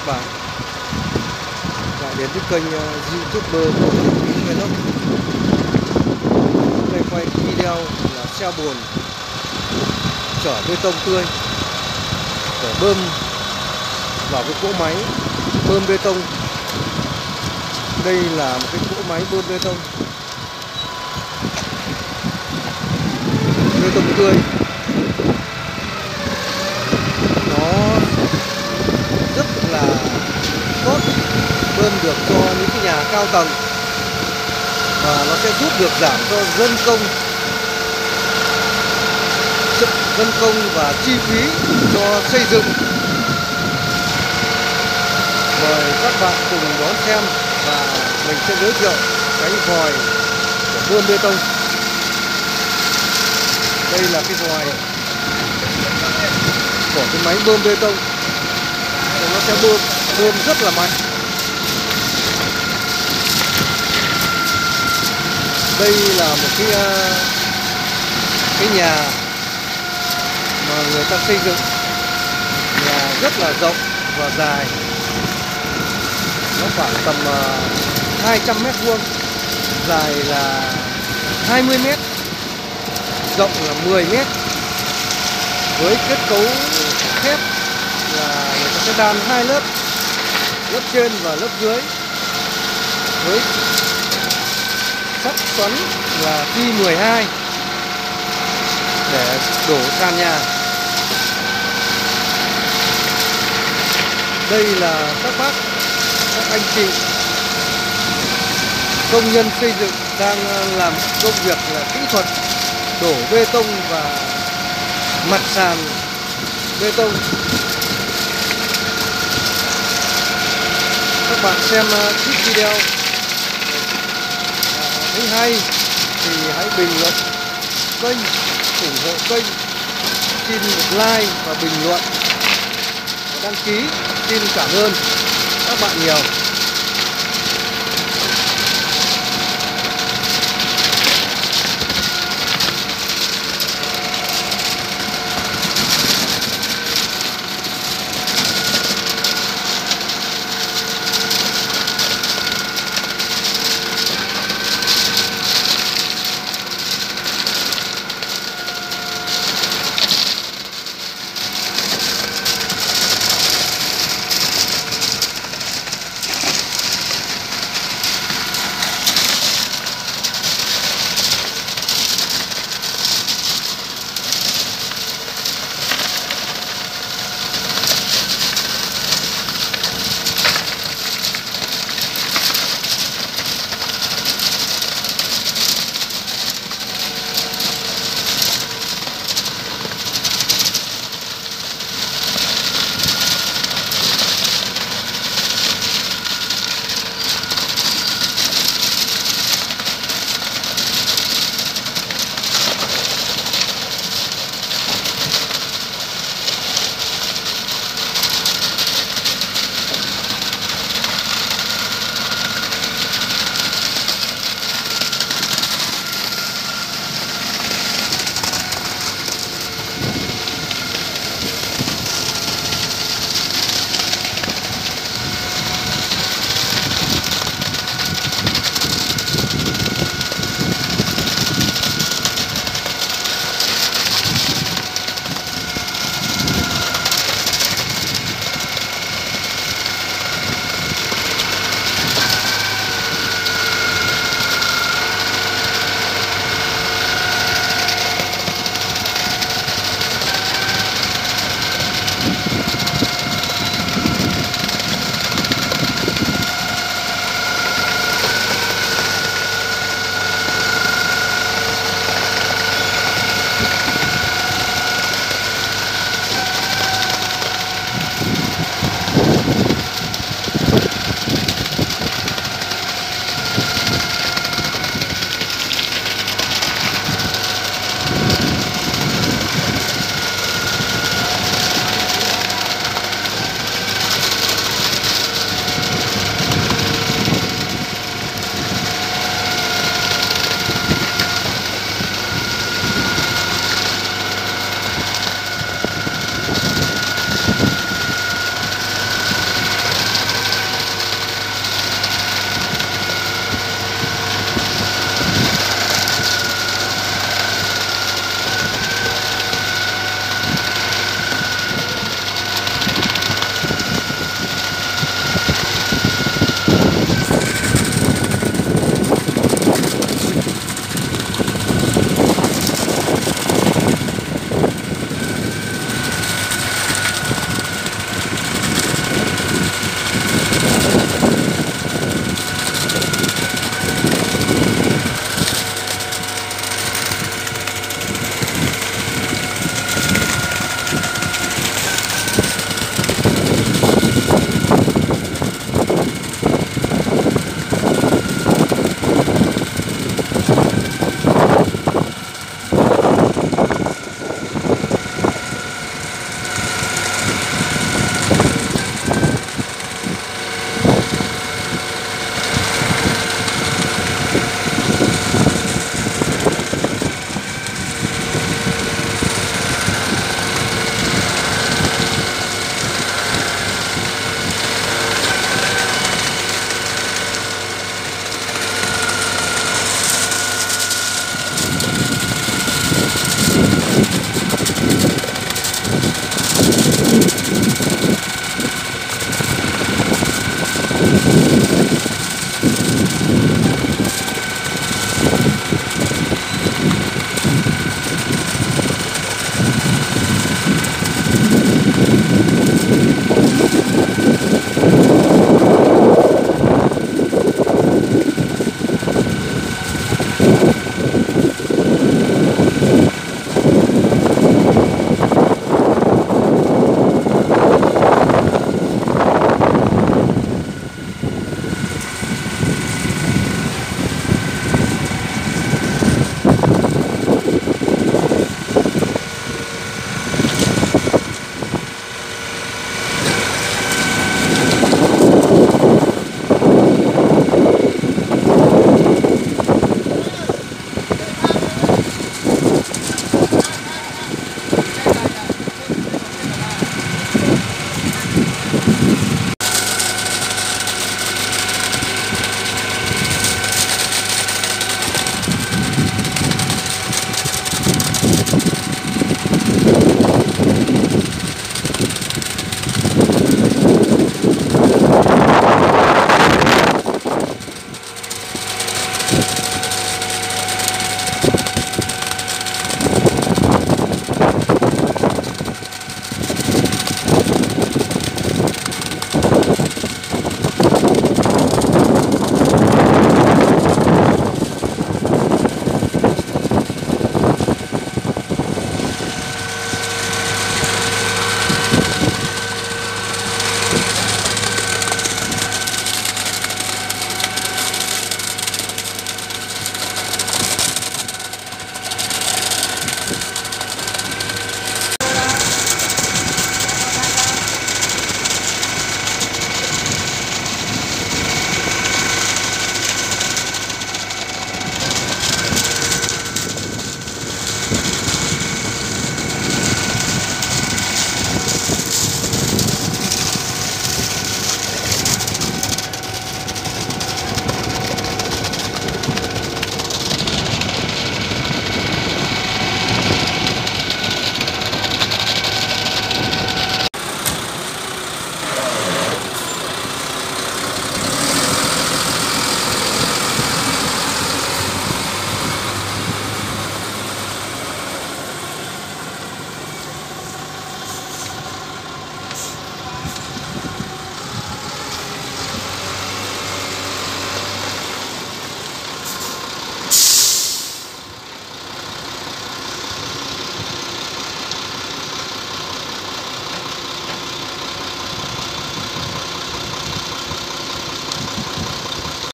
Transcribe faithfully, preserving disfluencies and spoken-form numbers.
bạn lại đến với kênh YouTuber của Tín Vlog. Hôm nay quay video là xe bồn chở bê tông tươi để bơm vào cái cỗ máy bơm bê tông. Đây là một cái cỗ máy bơm bê tông bê tông tươi. Nó rất là tốt, bơm được cho những cái nhà cao tầng và nó sẽ giúp được giảm cho dân công dân công và chi phí cho xây dựng. Mời các bạn cùng đón xem và mình sẽ giới thiệu cái vòi của bơm bê tông. Đây là cái vòi của cái máy bơm bê tông, nó sẽ bơm bơm rất là mạnh. Đây là một cái cái nhà mà người ta xây dựng, nhà rất là rộng và dài, nó khoảng tầm hai trăm mét vuông, dài là hai mươi mét, rộng là mười mét, với kết cấu thép là người ta sẽ đan hai lớp, lớp trên và lớp dưới, với sắt xoắn là phi mười hai để đổ sàn nhà. Đây là các bác, các anh chị công nhân xây dựng đang làm công việc là kỹ thuật đổ bê tông và mặt sàn bê tông. Các bạn xem clip video thấy hay thì hãy bình luận kênh, ủng hộ kênh, xin một like và bình luận và đăng ký. Xin cảm ơn các bạn nhiều.